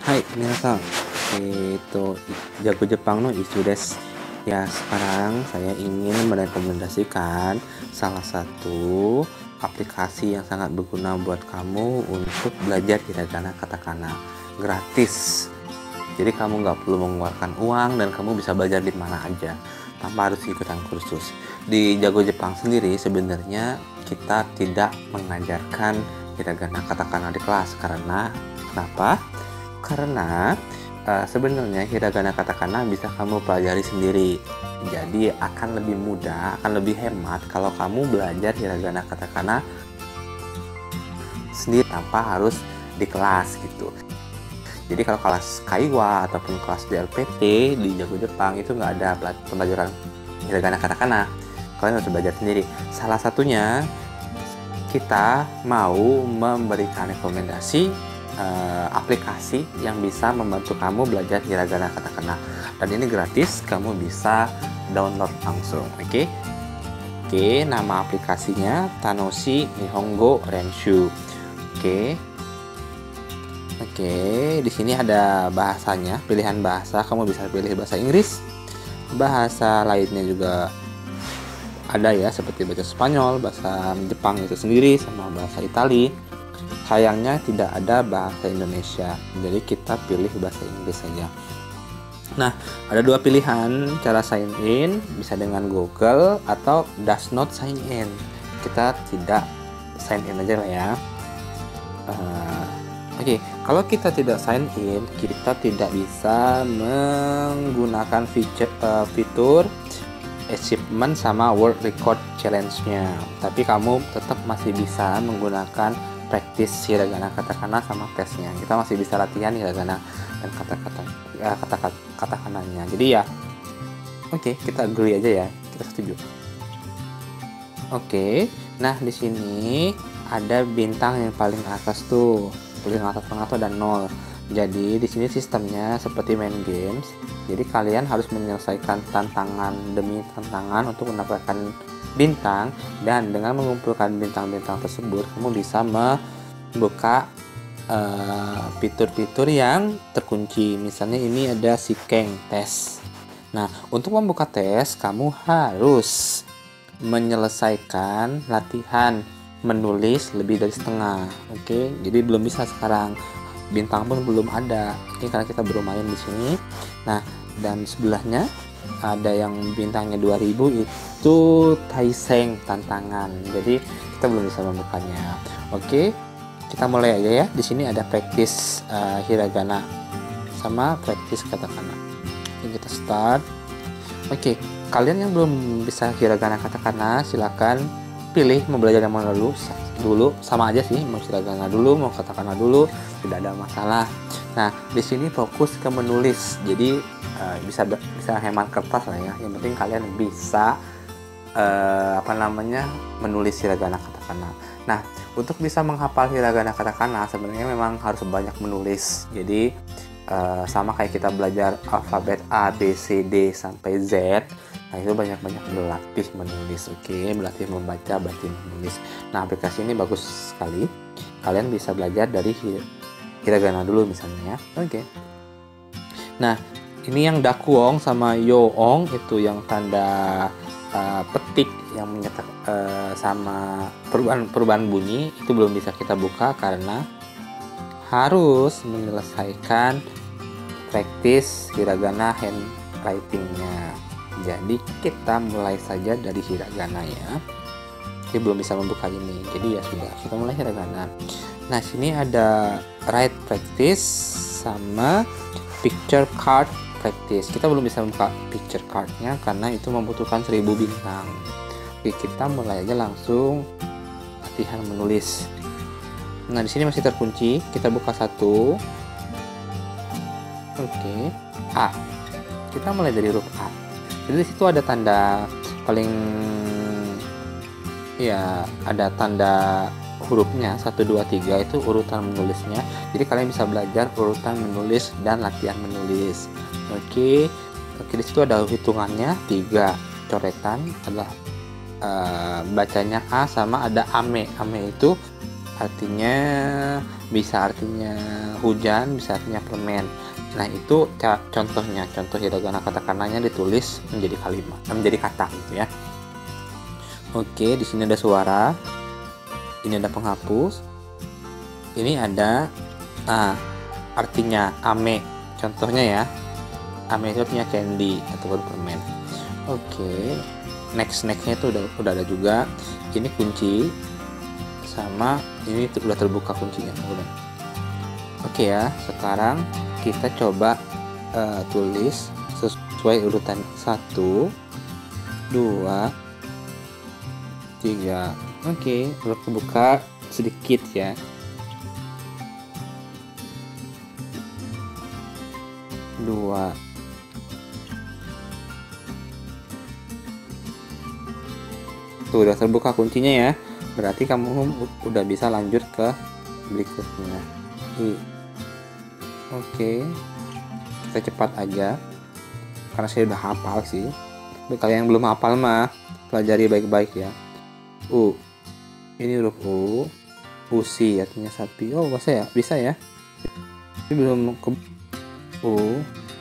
Hai, minasan. Jago Jepang no isu desu. Ya, sekarang saya ingin merekomendasikan salah satu aplikasi yang sangat berguna buat kamu untuk belajar hiragana katakana gratis. Jadi kamu nggak perlu mengeluarkan uang dan kamu bisa belajar di mana aja tanpa harus ikutan kursus. Di Jago Jepang sendiri sebenarnya kita tidak mengajarkan hiragana katakana di kelas karena kenapa? Karena sebenarnya hiragana katakana bisa kamu pelajari sendiri. Jadi akan lebih mudah, akan lebih hemat kalau kamu belajar hiragana katakana sendiri tanpa harus di kelas gitu. Jadi kalau kelas Kaiwa ataupun kelas DLPT di Jago Jepang itu nggak ada pembelajaran hiragana katakana. Kalian harus belajar sendiri. Salah satunya kita mau memberikan rekomendasi aplikasi yang bisa membantu kamu belajar hiragana katakana, dan ini gratis, kamu bisa download langsung. Oke, nama aplikasinya Tanoshi Nihongo Renshu. Oke, di sini ada bahasanya, pilihan bahasa, kamu bisa pilih bahasa Inggris, bahasa lainnya juga ada ya, seperti bahasa Spanyol, bahasa Jepang itu sendiri, sama bahasa Itali. Sayangnya tidak ada bahasa Indonesia, jadi kita pilih bahasa Inggris saja. Nah, ada dua pilihan cara sign in, bisa dengan Google atau does not sign in. Kita tidak sign in aja lah ya. Oke, kalau kita tidak sign in, kita tidak bisa menggunakan fitur achievement sama world record challenge-nya. Tapi kamu tetap masih bisa menggunakan practice hiragana katakana sama tesnya. Kita masih bisa latihan hiragana dan katakananya. Jadi ya, oke, kita agree aja ya, kita setuju. Oke, nah di sini ada bintang yang paling atas tuh, paling atas ada 0. Jadi di sini sistemnya seperti main games. Jadi kalian harus menyelesaikan tantangan demi tantangan untuk mendapatkan bintang, dan dengan mengumpulkan bintang-bintang tersebut kamu bisa membuka fitur-fitur yang terkunci. Misalnya ini ada Shikeng tes. Nah, untuk membuka tes kamu harus menyelesaikan latihan menulis lebih dari setengah. Oke, jadi belum bisa sekarang, bintang pun belum ada. Ini karena kita baru main di sini. Nah, dan sebelahnya ada yang bintangnya 2000, itu Taiseng tantangan. Jadi kita belum bisa membukanya. Oke, kita mulai aja ya. Di sini ada practice hiragana sama practice katakana. Oke, kita start. Oke, kalian yang belum bisa hiragana katakana silakan pilih mau belajar yang mana dulu, sama aja sih, mau hiragana dulu, mau katakana dulu, tidak ada masalah. Nah, di sini fokus ke menulis, jadi bisa hemat kertas lah ya. Yang penting kalian bisa menulis hiragana katakana. Nah, untuk bisa menghafal hiragana katakana sebenarnya memang harus banyak menulis. Jadi sama kayak kita belajar alfabet A, B, C, D sampai Z. Nah, itu banyak-banyak berlatih menulis. Oke, berlatih membaca, berlatih menulis. Nah, aplikasi ini bagus sekali. Kalian bisa belajar dari hiragana dulu misalnya ya. Oke. Nah, ini yang dakuong sama yoong itu yang tanda petik yang menyetak sama perubahan bunyi itu belum bisa kita buka karena harus menyelesaikan practice hiragana handwriting-nya. Jadi kita mulai saja dari hiragana ya. Jadi belum bisa membuka ini. Jadi ya sudah, kita mulai hiragana. Nah, sini ada write practice sama picture card practice. Kita belum bisa membuka picture card-nya karena itu membutuhkan 1000 bintang. Oke, kita mulai aja langsung latihan menulis. Nah, di sini masih terkunci. Kita buka satu. Oke, A. Kita mulai dari huruf A. Jadi di situ ada tanda paling ya, ada tanda hurufnya 1 2 3 itu urutan menulisnya. Jadi kalian bisa belajar urutan menulis dan latihan menulis. Oke, di situ ada hitungannya 3 coretan adalah bacanya A, sama ada ame. Ame itu artinya bisa artinya hujan, bisa artinya permen. Nah, itu contohnya, contoh hiragana katakananya ditulis menjadi kalimat, menjadi kata gitu ya. Oke, di sini ada suara. Ini ada penghapus. Ini ada artinya ame. Contohnya ya. Ame itu artinya candy ataupun permen. Oke. Nextnya itu udah ada juga. Ini kunci sama ini udah terbuka kuncinya. Oke ya, sekarang kita coba tulis sesuai urutan 1, 2, 3. Oke, udah kebuka sedikit ya. 2. Tuh udah terbuka kuncinya ya. Berarti kamu udah bisa lanjut ke berikutnya. Oke, kita cepat aja karena saya udah hafal sih. Tapi kalian yang belum hafal mah pelajari baik-baik ya. Ini huruf U. Usi artinya sapi. Oh, bisa ya. Ini belum ke U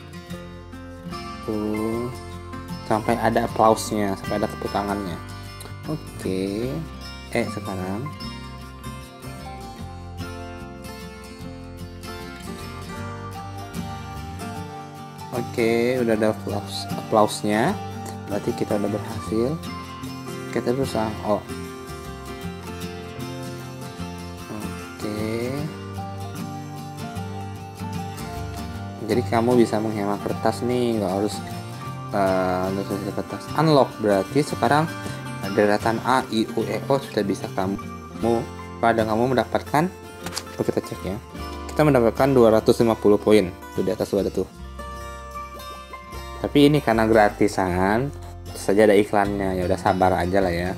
sampai ada applause-nya, sampai ada tepuk tangannya. Oke. Sekarang udah ada applause-nya. Berarti kita udah berhasil. Kita terus O. Oke. Jadi kamu bisa menghemat kertas nih, nggak harus nulis kertas. Unlock berarti sekarang deretan A, I, U, E, O sudah bisa kamu mendapatkan. Kita cek ya. Kita mendapatkan 250 poin. Tuh di atas ada tuh. Tapi ini karena gratisan, saja ada iklannya, ya udah sabar aja lah ya.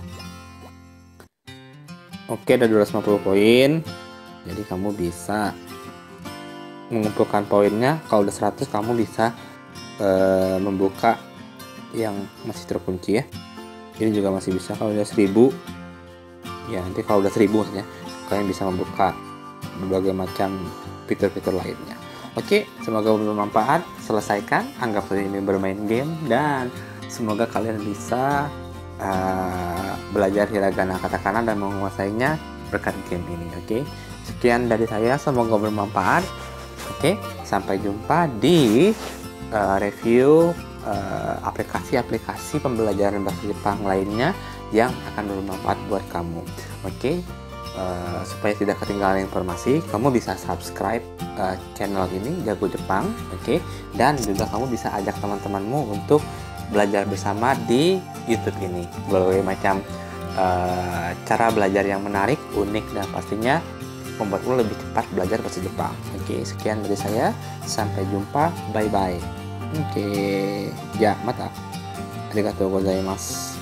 Oke, ada 250 poin. Jadi kamu bisa mengumpulkan poinnya. Kalau udah 100 kamu bisa membuka yang masih terkunci ya. Ini juga masih bisa. Kalau udah 1000 ya, nanti kalau udah 1000 maksudnya kalian bisa membuka berbagai macam fitur-fitur lainnya. Oke, semoga bermanfaat. Selesaikan, anggap saja ini bermain game, dan semoga kalian bisa belajar hiragana katakana dan menguasainya berkat game ini. Oke, sekian dari saya, semoga bermanfaat. Oke, sampai jumpa di review aplikasi-aplikasi pembelajaran bahasa Jepang lainnya yang akan bermanfaat buat kamu. Oke, supaya tidak ketinggalan informasi, kamu bisa subscribe channel ini Jago Jepang. Oke, dan juga kamu bisa ajak teman-temanmu untuk belajar bersama di YouTube ini. Berbagai macam cara belajar yang menarik, unik, dan pastinya membuatmu lebih cepat belajar bahasa Jepang. Oke, sekian dari saya. Sampai jumpa. Bye bye. Oke, ya, mata. Arigatou gozaimasu.